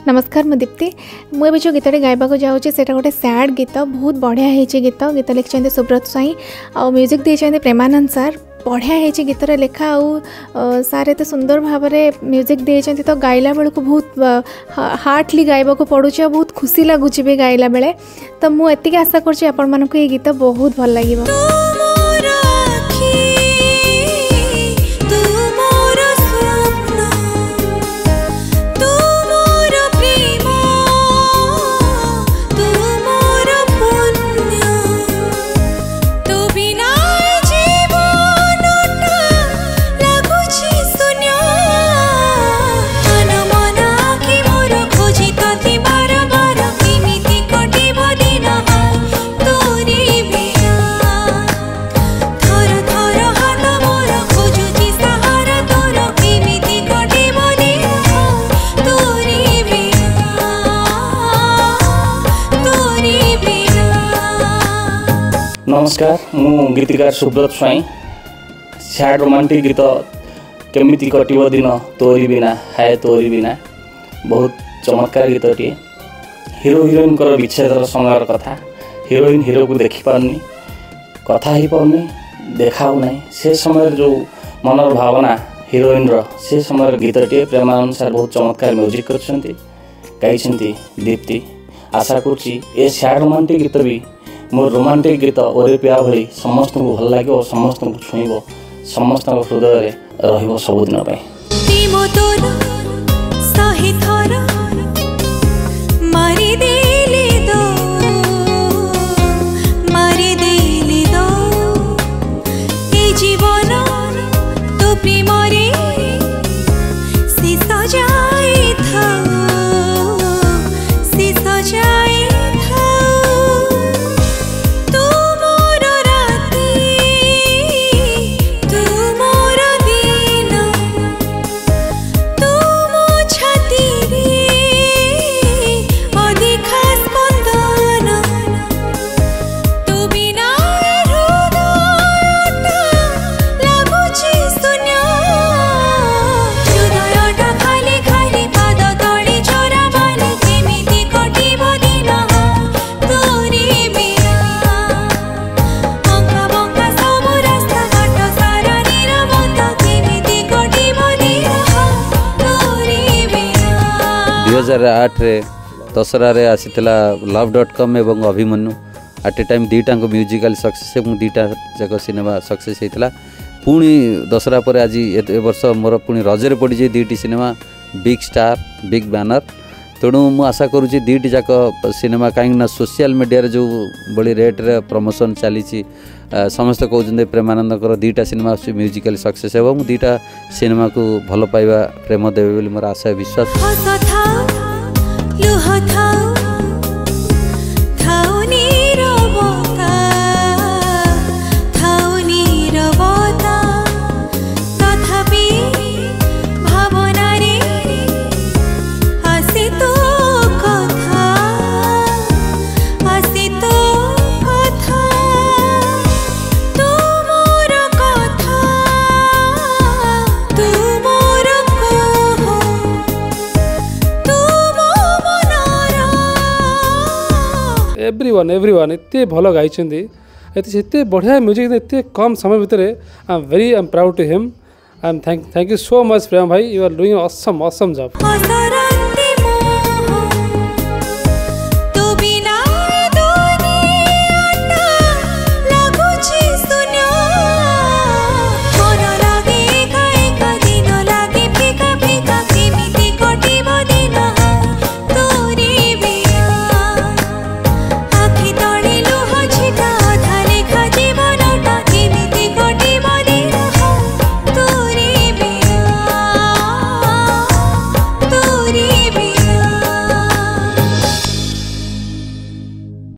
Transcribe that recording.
नमस्कार मु दीप्ति मुझे जो गीतटे गायबा जाऊँगी से गोटे सैड गीत बहुत बढ़िया है गीत गीत लिखिं सुब्रत स्वाई आ म्यूजिक देते प्रेमानंद सार बढ़िया है गीतर लेखा आउ सारे तो सुंदर भाव में म्यूजिक देते तो गाइला बेलू बहुत हार्टली गायबा पड़ू बहुत खुशी लगुच भी गाइला बेले तो मुझे आशा कर गीत बहुत भल लगे। नमस्कार मु गीतिकार सुब्रत स्वाई सैड रोमांटिक गीत केमिति कटिबो दिन तोरी बिना हाय तोरी बिना बहुत चमत्कार गीतटी हिरो हिरोइन कर विच्छेदर समय कथा हिरोइन हिरो को देखि पारनी कथा ही पारनी देखाऊ नहीं से समय जो मनर भावना हिरोइन से समय गीतटी प्रेमानंद सार बहुत चमत्कार म्यूजिक करछंती गाइछंती दीप्ति आशा करुच्ची ए सैड रोमांटिक गीत भी मोर रोमांटिक गीत ओरे पिया भली समस्त को भल लगे और समस्त को छुईब समस्त हृदय रहिबो सबुदिन पे। रे दशहरा रे आसीला love.com एवं अभिमन्यु एट ए टाइम दीटा म्यूजिकल सक्सेस दीटा जाक सिनेमा सक्सेस होता पुणी दशहरा पर आज ए वर्ष मोर पुणी रजरे पड़ी दीटी cinema big star big banner तेणु मु आशा करुँची दीटी जाक सिनेमा कहीं सोशल मीडिया जो बड़ी रेट रे प्रमोशन चली समस्त कहते प्रेमानंद दीटा सिनेमा म्यूजिकल सक्सेस हो दीटा सिनेमा को भल पाइबा प्रेम देवे बोली मोर आशा विश्वास। एवरीवन एते भल गाई एते बढ़िया म्यूजिक एते कम समय भितर I am proud to him. I am thank you so much Prem भाई, you are doing awesome job.